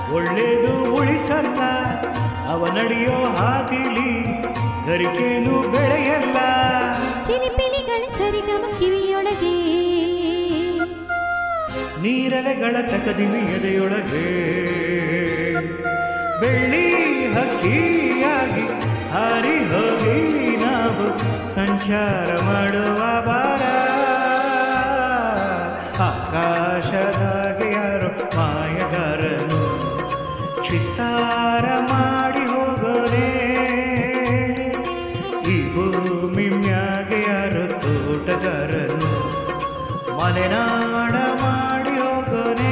ಒಳ್ಳೇದು ಉಳಿಸಲ್ಲ, ಅವ ನಡೆಯೋ ಹಾದಿಲಿ ಗರಿಕೇನು ಬೆಳೆಯಲ್ಲ. ಚಿಲಿಪಿಲಿಗಳ ಸರಿಗಮ ಕಿವಿಯೊಳಗೆ, ನೀರಲೆಗಳ ತಕದಿಮಿ ಎದೆಯೊಳಗೆ, ಬೆಳ್ಳಿ ಹಕ್ಕಿಯಾಗಿ ಹಾರಿ ಹೋಗಿ ನಾವು ಸಂಚಾರ ಮಾಡುವ ಬಾರ. ಆಕಾಶದಾಗೆ ಯಾರೋ ಮಾಯಗಾರನು ಚಿತ್ತಾರ ಮಾಡಿ ಹೋಗೋರೆ, ಈ ಭೂಮಿ ಮ್ಯಾಗೆ ಯಾರೋ ತೋಟಗಾರನು ಮಲೆನಾಡ ಮಾಡಿ ಹೋಗೋನೆ.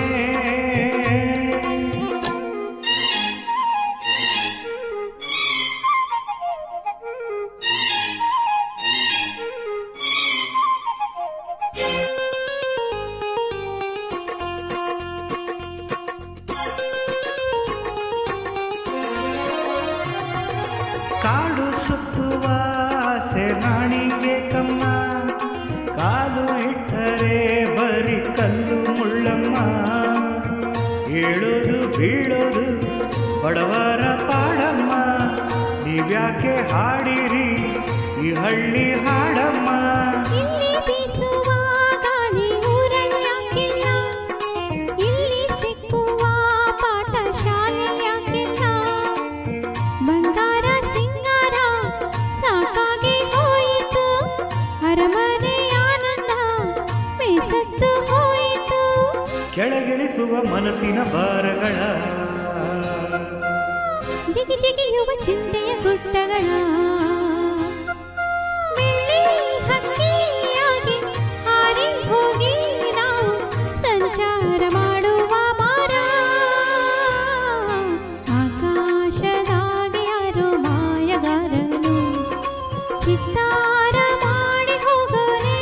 ಕಾಡು ಸುತ್ತುವ ಸೆನಾಣಿಗೆ ಕಮ್ಮ, ಕಾಲು ಇಟ್ಟರೆ ಬರಿ ಕಲ್ಲು ಮುಳ್ಳಮ್ಮ. ಏಳೋದು ಬೀಳೋದು ಬಡವರ ಪಾಡಮ್ಮ, ನೀವ್ಯಾಕೆ ಹಾಡಿರಿ ಈ ಹಳ್ಳಿ ಹಾಡಮ್ಮ. ಇಲ್ಲಿ ಬೀಸುವ ಗಾಳಿ ಊರಲ್ಯಾಕಿಲ್ಲ, ಇಲ್ಲಿ ಸಿಕ್ಕುವ ಪಾಠ ಶಾಲೆಯಾಕಿಲ್ಲ. ಬಂಗಾರ ಸಿಂಗಾರ ಸಾಕಾಗಿ ಹೋಯಿತು, ಅರಮನೆ ಆನಂದ ಬೇಸತ್ತು ಹೋಯಿತು. ಕೆಳಗಿಳಿಸುವ ಮನಸ್ಸಿನ ಭಾರಗಳ, ಜಿಗಿ ಜಿಗಿಯುವ ಚಿಂತೆಯ ಗುಡ್ಡಗಳ, ಬೆಳ್ಳಿ ಹಕ್ಕಿಯಾಗಿ ಹಾರಿ ಹೋಗಿ ನಾವು ಸಂಚಾರ ಮಾಡುವ ಮಾರ. ಆಕಾಶದಾಗೆ ಯಾರೋ ಮಾಯಗಾರನು ಚಿತ್ತಾರ ಮಾಡಿ ಹೋಗೋನೆ,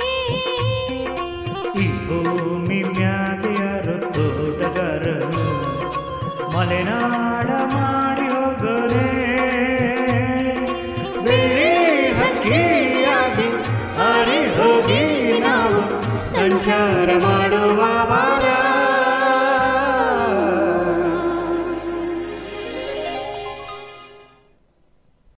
ಈ ಭೂಮಿ ಮ್ಯಾಗೆ ಯಾರೋ ತೋಟಗಾರನು ಮಲೆನಾಡ ಮಾಡಿ ಹೋಗೋರೆ. ಬೆಳ್ಳಿ ಹಕ್ಕಿಯಾಗಿ ಹಾರಿ ಹೋಗಿ ನಾವು ಸಂಚಾರ ಮಾಡುವ